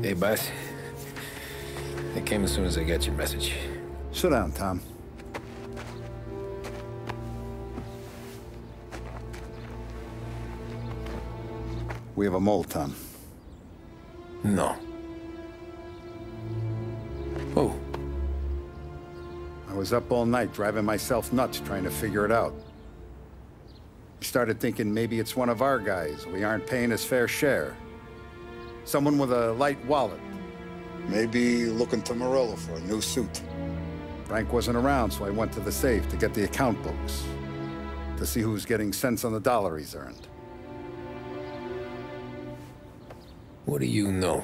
Hey, boss. I came as soon as I got your message. Sit down, Tom. We have a mole, Tom. No. Oh. I was up all night driving myself nuts trying to figure it out. I started thinking maybe it's one of our guys. We aren't paying his fair share. Someone with a light wallet. Maybe looking to Morello for a new suit. Frank wasn't around, so I went to the safe to get the account books. To see who's getting cents on the dollar he's earned. What do you know?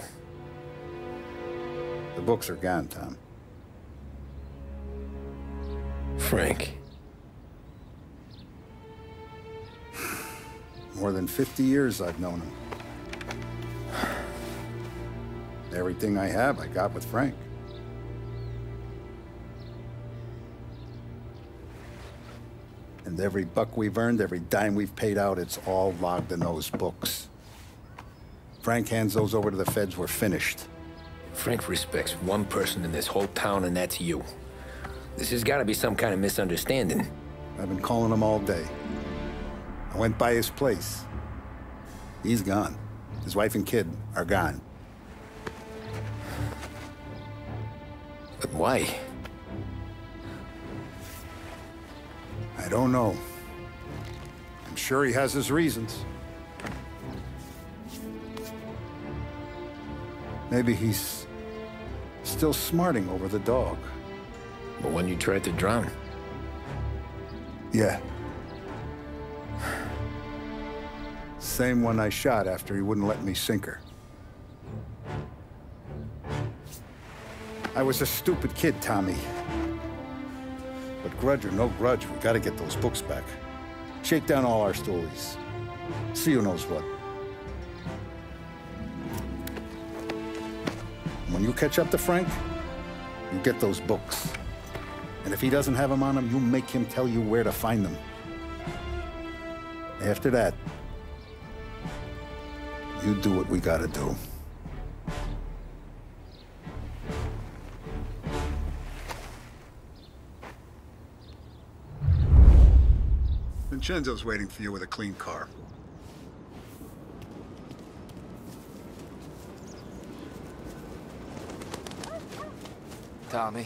The books are gone, Tom. Frank. More than 50 years I've known him. Everything I have, I got with Frank. And every buck we've earned, every dime we've paid out, it's all logged in those books. Frank hands those over to the feds, we're finished. Frank respects one person in this whole town, and that's you. This has got to be some kind of misunderstanding. I've been calling him all day. I went by his place. He's gone. His wife and kid are gone. But why? I don't know. I'm sure he has his reasons. Maybe he's still smarting over the dog. The one you tried to drown? Yeah. Same one I shot after he wouldn't let me sink her. I was a stupid kid, Tommy. But grudge or no grudge, we gotta get those books back. Shake down all our stoolies. See who knows what. When you catch up to Frank, you get those books. And if he doesn't have them on him, you make him tell you where to find them. After that, you do what we gotta do. Vincenzo's waiting for you with a clean car. Tommy.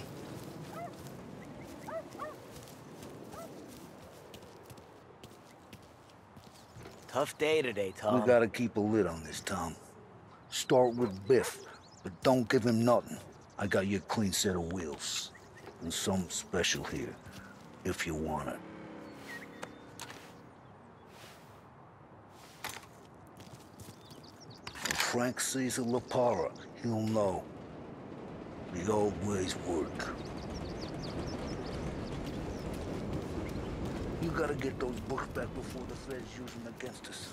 Tough day today, Tom. We gotta keep a lid on this, Tom. Start with Biff, but don't give him nothing. I got you a clean set of wheels. And something special here, if you want it. When Frank sees a La Parra, he'll know. The old ways work. You gotta get those books back before the feds use them against us.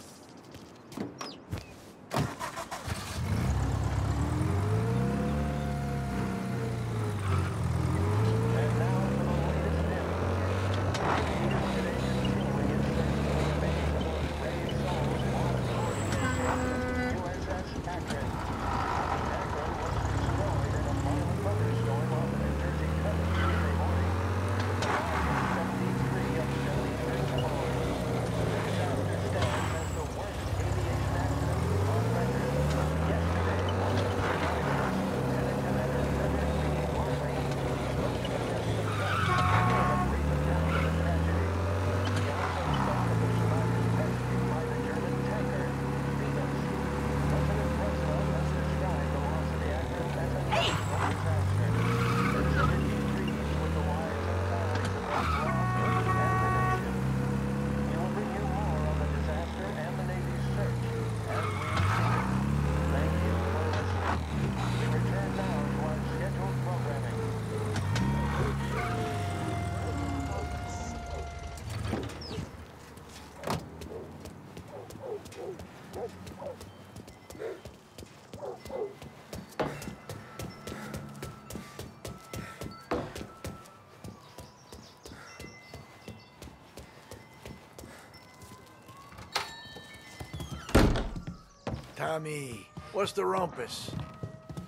Tommy, what's the rumpus?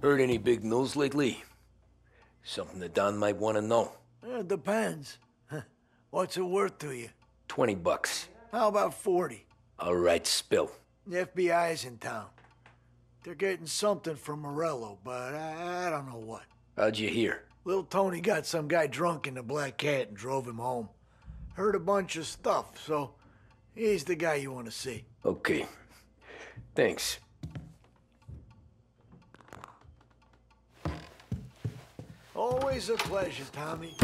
Heard any big news lately? Something that Don might want to know. It depends. What's it worth to you? $20. How about 40? All right, spill. The FBI's in town. They're getting something from Morello, but I don't know what. How'd you hear? Little Tony got some guy drunk in the Black Cat and drove him home. Heard a bunch of stuff, so he's the guy you want to see. Okay. Thanks. Always a pleasure, Tommy.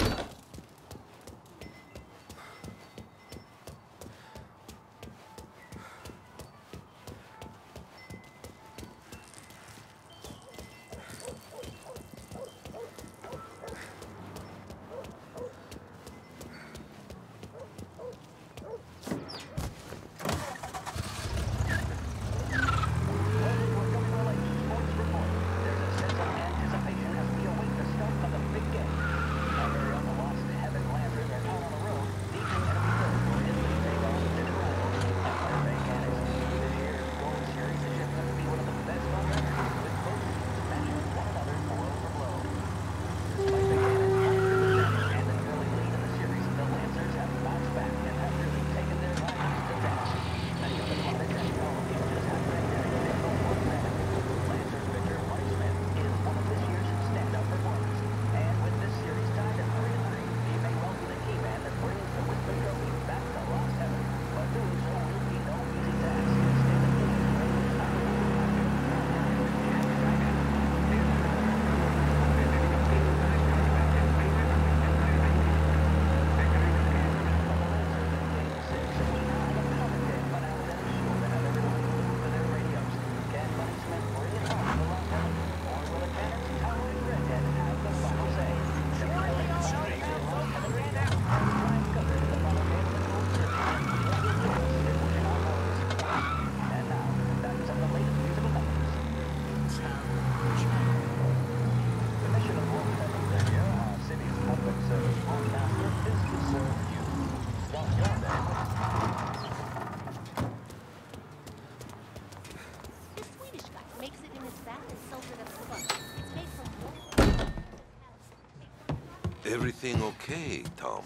Everything okay, Tom?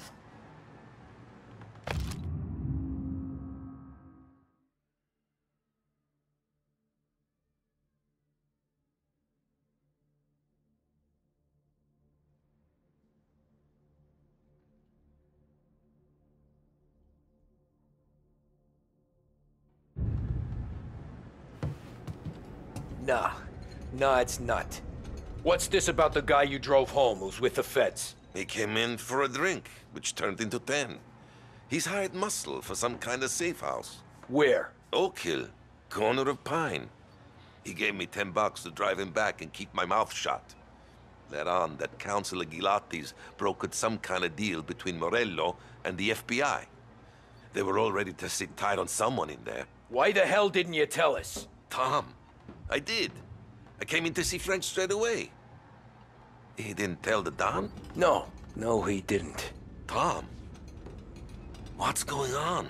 Nah, it's not. What's this about the guy you drove home who's with the feds? He came in for a drink, which turned into 10. He's hired muscle for some kind of safe house. Where? Oak Hill, corner of Pine. He gave me $10 to drive him back and keep my mouth shut. Let on that Councilor Gilatti's brokered some kind of deal between Morello and the FBI. They were all ready to sit tight on someone in there. Why the hell didn't you tell us? Tom, I did. I came in to see French straight away. He didn't tell the Don? No, he didn't. Tom, what's going on?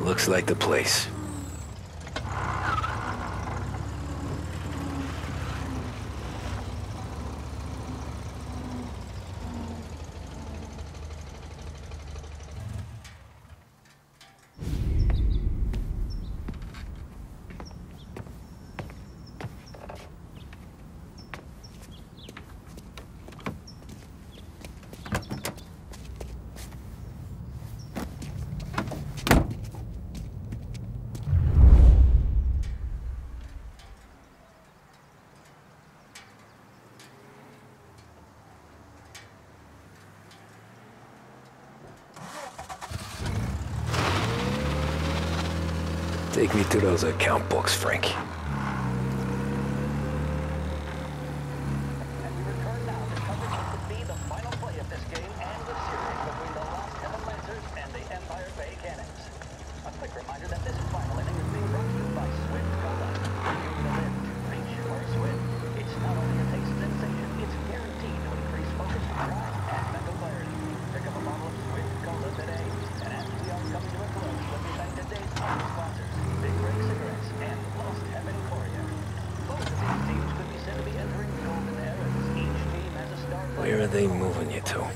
Looks like the place. Take me to those account books, Frank. Where are they moving you to?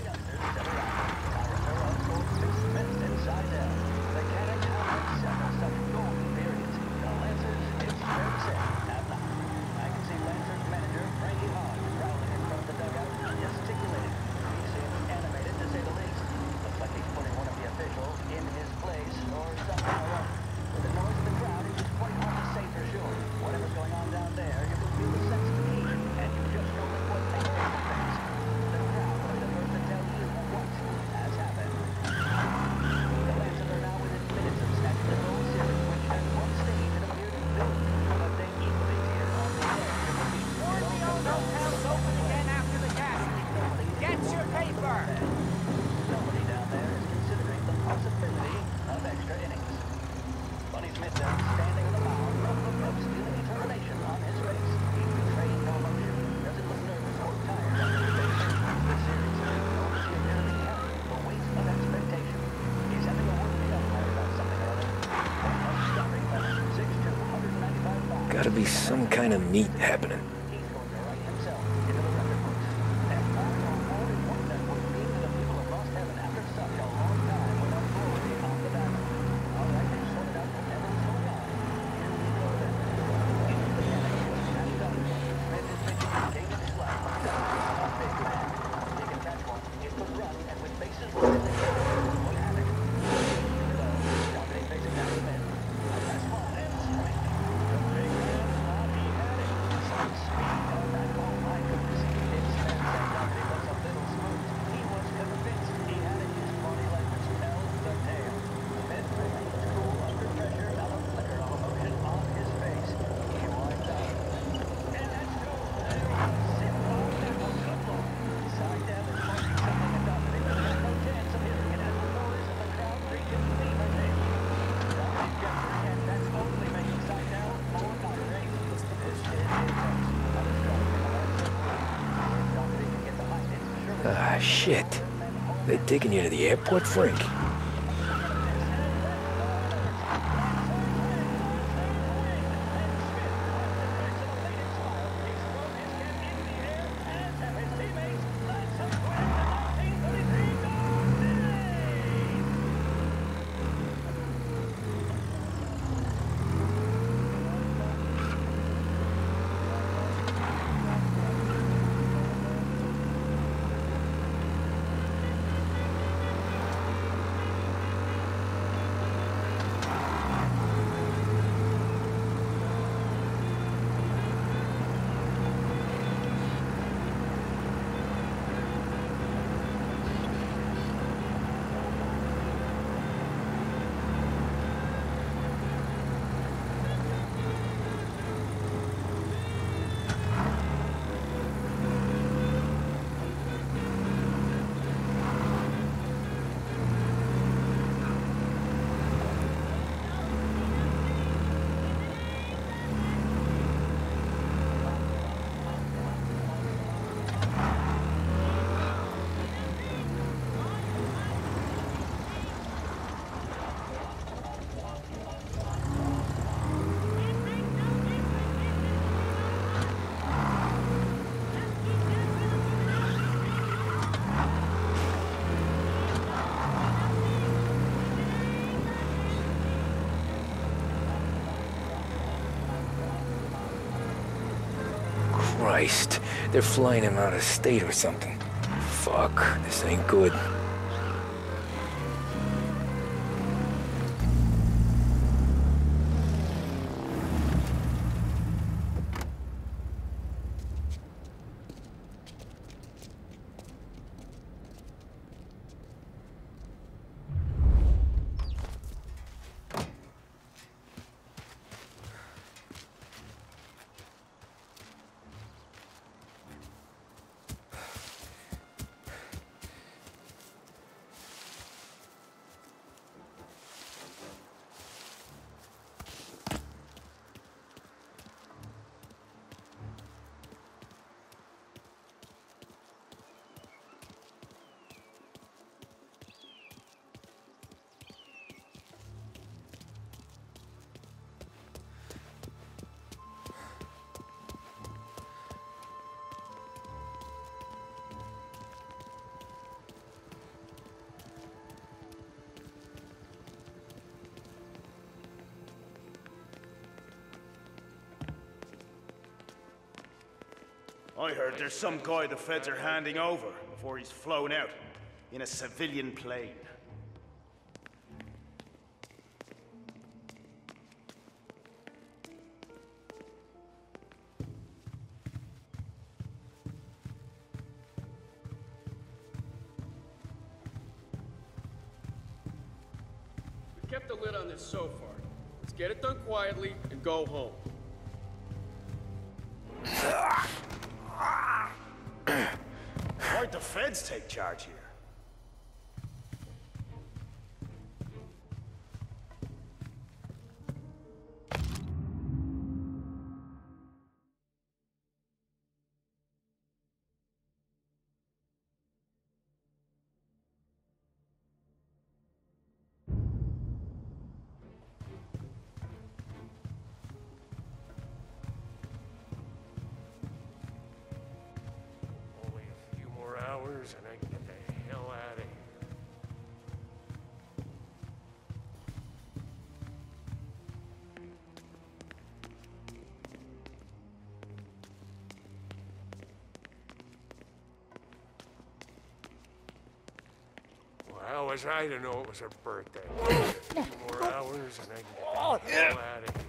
Gotta be some kind of meet happening. Ah, shit. They taking you to the airport, Frank? Christ. They're flying him out of state or something. Fuck, this ain't good. I heard there's some guy the feds are handing over before he's flown out in a civilian plane. We've kept the lid on this so far. Let's get it done quietly and go home. Why'd the feds take charge here? And I can get the hell out of here. Well, how was I to know it was her birthday? A few more hours and I can get the hell out of here.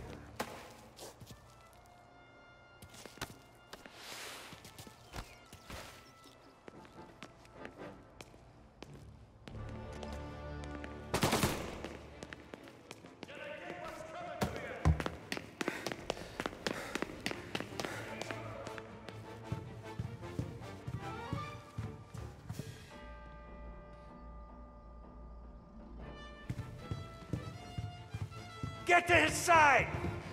Get to his side!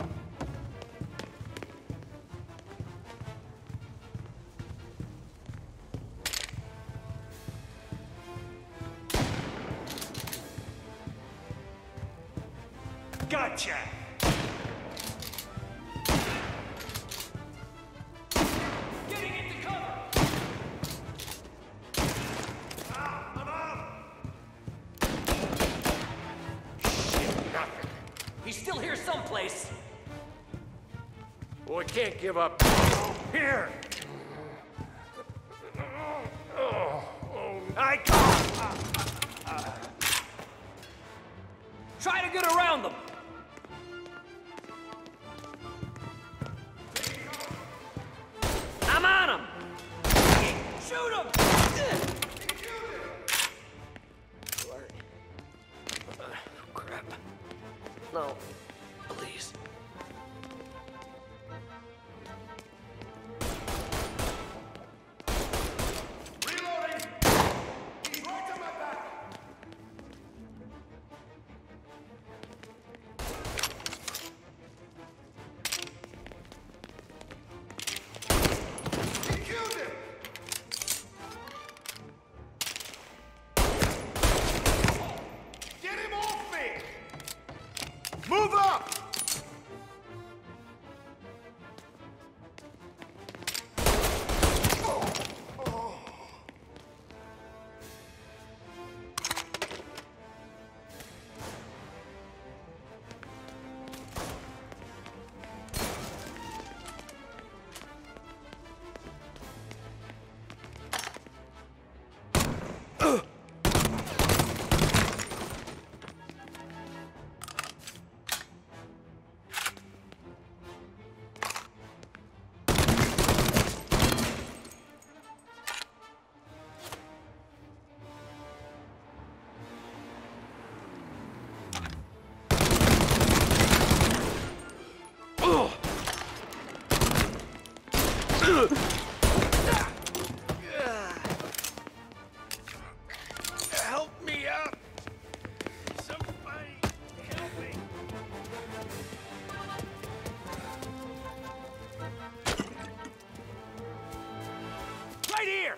Gotcha! Getting into cover! I'm out! Shit, nothing. He's still here someplace. Well, we can't give up. Here! Try to get around them. I'm on him. Shoot him. Crap. No. Please. Reloading! He's right to my back! He killed him! Get him off me! Move up! Help me up! Somebody help me! Right here!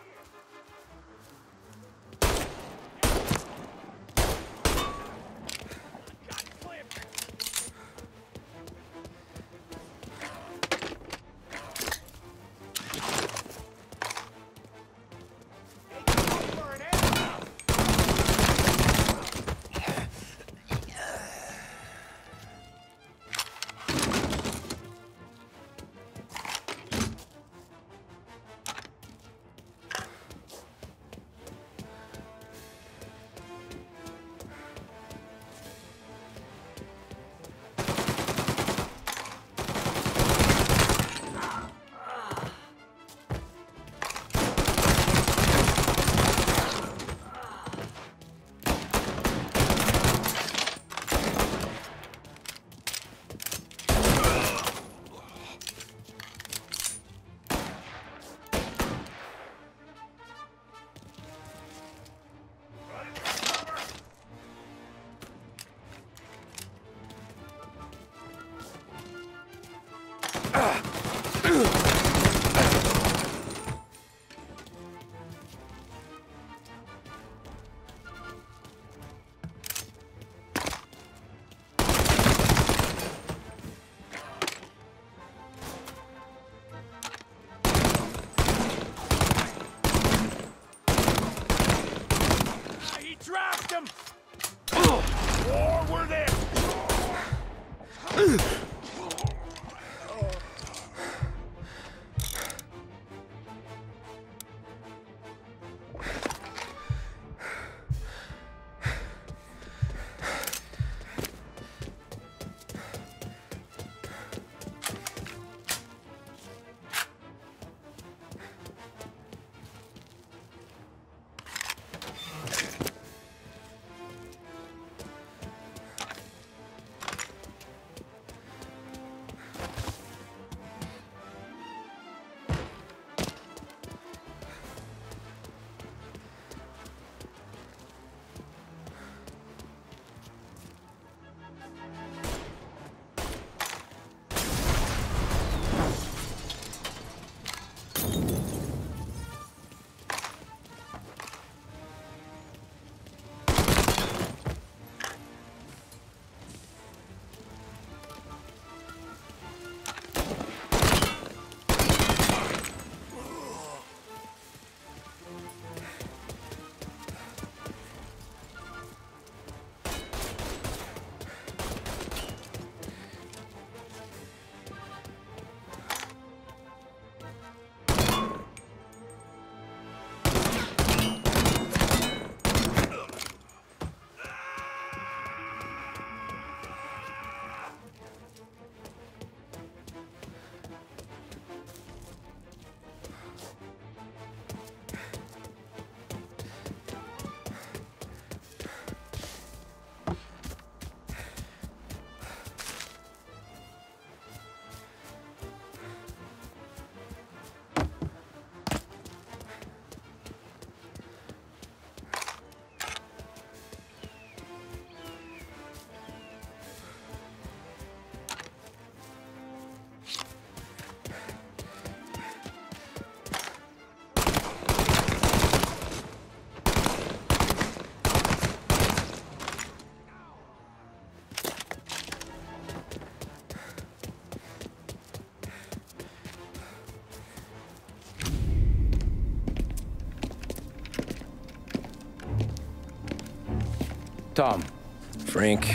Tom. Frank,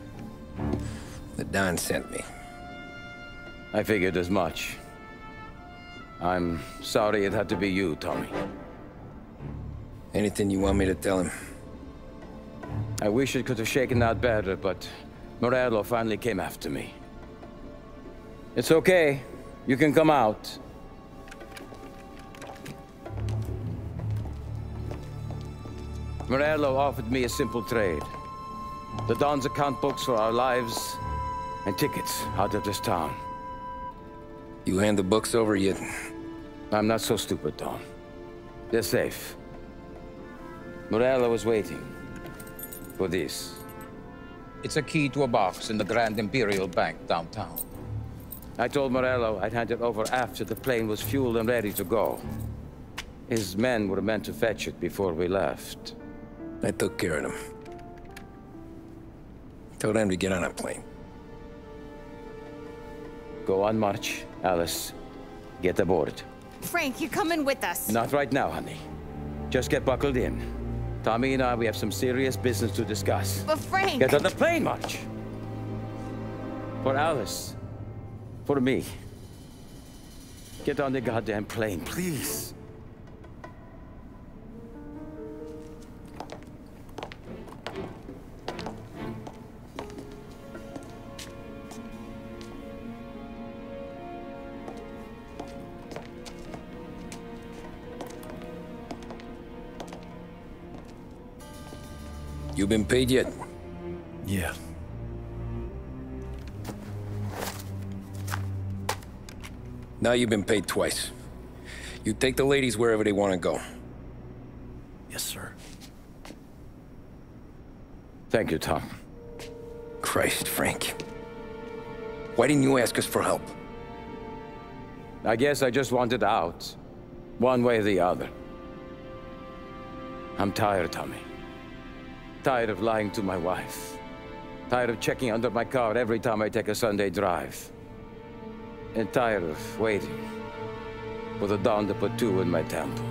the Don sent me. I figured as much. I'm sorry it had to be you, Tommy. Anything you want me to tell him? I wish it could have shaken out better, but Morello finally came after me. It's okay. You can come out. Morello offered me a simple trade. The Don's account books for our lives and tickets out of this town. You hand the books over, you I'm not so stupid, Tom. They're safe. Morello was waiting for this. It's a key to a box in the Grand Imperial Bank downtown. I told Morello I'd hand it over after the plane was fueled and ready to go. His men were meant to fetch it before we left. I took care of them. Told them to get on a plane. Go on march, Alice. Get aboard. Frank, you're coming with us. Not right now, honey. Just get buckled in. Tommy and I, we have some serious business to discuss. But Frank... Get on the plane, March! For Alice. For me. Get on the goddamn plane, please. You been paid yet? Yeah. Now you've been paid twice. You take the ladies wherever they want to go. Yes, sir. Thank you, Tom. Christ, Frank. Why didn't you ask us for help? I guess I just wanted out. One way or the other. I'm tired, Tommy. Tired of lying to my wife. Tired of checking under my car every time I take a Sunday drive. And tired of waiting for the dawn to put two in my temple.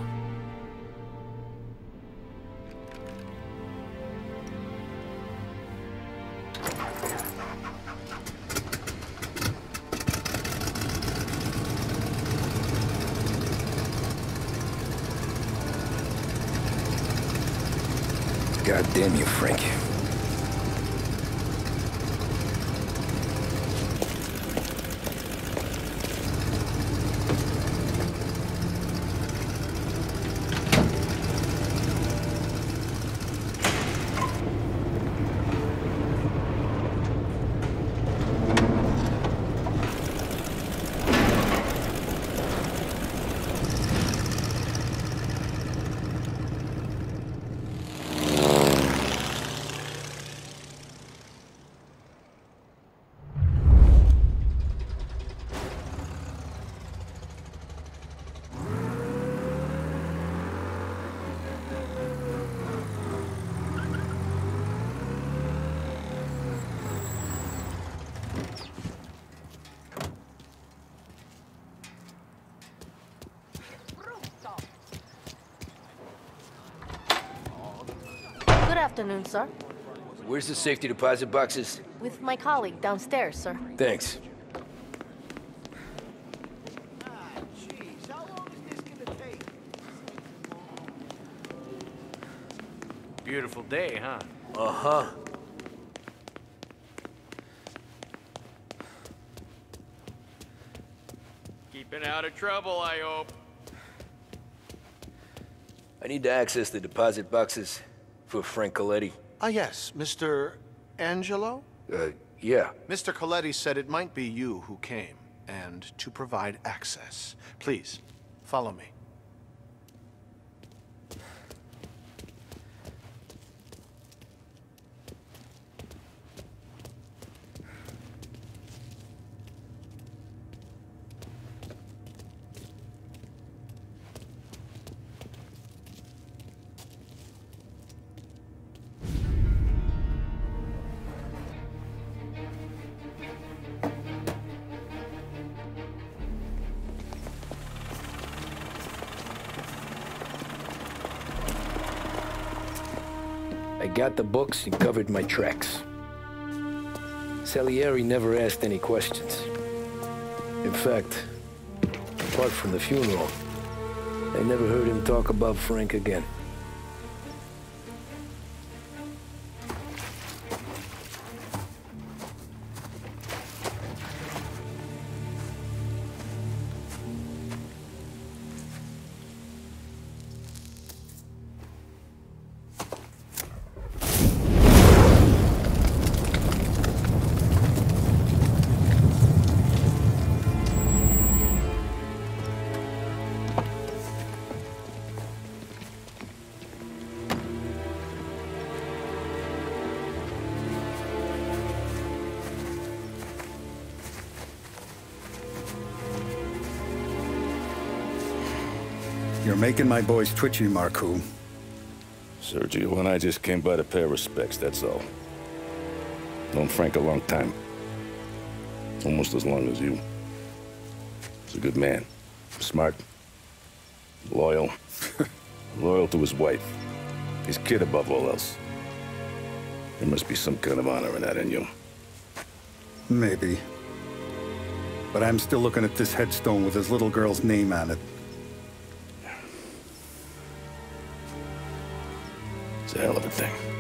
God damn you, Frank. Good afternoon, sir. Where's the safety deposit boxes? With my colleague downstairs, sir. Thanks. Jeez, how long is this gonna take? Beautiful day, huh? Uh-huh. Keeping out of trouble, I hope. I need to access the deposit boxes for Frank Colletti. Ah, yes, Mr. Angelo? Yeah. Mr. Colletti said it might be you who came, and to provide access. Please, follow me. I got the books and covered my tracks. Salieri never asked any questions. In fact, apart from the funeral, I never heard him talk about Frank again. You're making my boys twitchy, Marku. Sergio and I just came by to pay respects, that's all. Known Frank a long time. Almost as long as you. He's a good man. Smart. Loyal. Loyal to his wife. His kid above all else. There must be some kind of honor in that in you. Maybe. But I'm still looking at this headstone with his little girl's name on it. It's a hell of a thing.